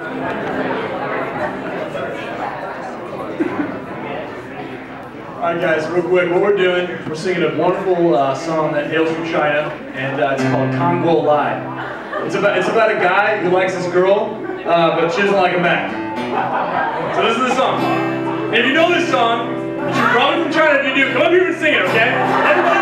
Alright guys, real quick, what we're doing, we're singing a wonderful song that hails from China, and it's called Kan Guo Lai. It's about a guy who likes this girl, but she doesn't like him back. So this is the song. And if you know this song, you're probably from China. If you do, come up here and sing it, okay? Everybody